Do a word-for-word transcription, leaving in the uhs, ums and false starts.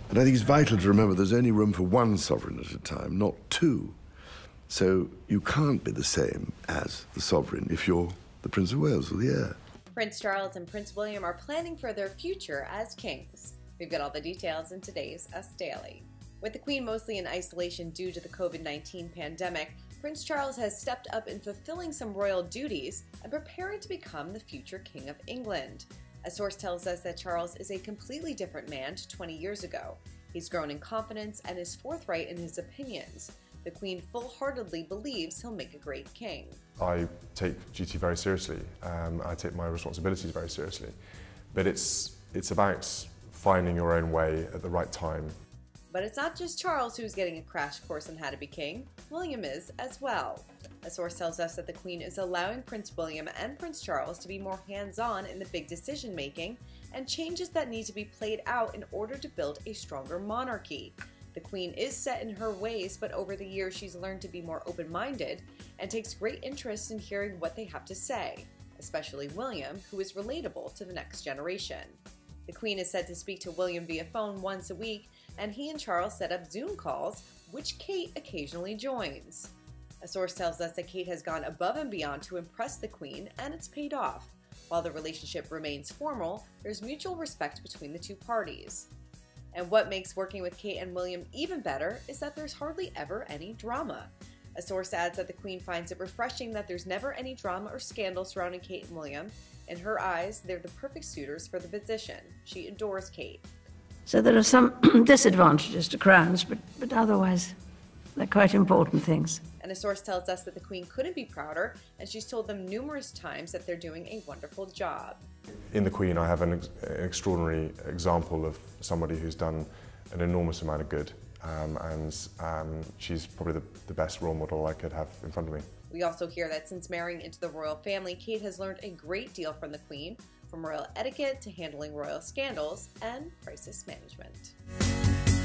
And I think it's vital to remember there's only room for one sovereign at a time, not two. So you can't be the same as the sovereign if you're the Prince of Wales or the heir. Prince Charles and Prince William are planning for their future as kings. We've got all the details in today's Us Daily. With the Queen mostly in isolation due to the COVID nineteen pandemic, Prince Charles has stepped up in fulfilling some royal duties and preparing to become the future King of England. A source tells us that Charles is a completely different man to twenty years ago. He's grown in confidence and is forthright in his opinions. The Queen full-heartedly believes he'll make a great king. I take duty very seriously. Um, I take my responsibilities very seriously. But it's, it's about finding your own way at the right time. But it's not just Charles who's getting a crash course on how to be king. William is as well. A source tells us that the Queen is allowing Prince William and Prince Charles to be more hands-on in the big decision-making and changes that need to be played out in order to build a stronger monarchy. The Queen is set in her ways, but over the years she's learned to be more open-minded and takes great interest in hearing what they have to say, especially William, who is relatable to the next generation. The Queen is said to speak to William via phone once a week, and he and Charles set up Zoom calls, which Kate occasionally joins. A source tells us that Kate has gone above and beyond to impress the Queen, and it's paid off. While the relationship remains formal, there's mutual respect between the two parties. And what makes working with Kate and William even better is that there's hardly ever any drama. A source adds that the Queen finds it refreshing that there's never any drama or scandal surrounding Kate and William. In her eyes, they're the perfect suitors for the position. She adores Kate. So there are some disadvantages to crowns, but, but otherwise they're quite important things. And a source tells us that the Queen couldn't be prouder, and she's told them numerous times that they're doing a wonderful job. In the Queen, I have an, ex an extraordinary example of somebody who's done an enormous amount of good, um, and um, she's probably the, the best role model I could have in front of me. We also hear that since marrying into the royal family, Kate has learned a great deal from the Queen, from royal etiquette to handling royal scandals and crisis management.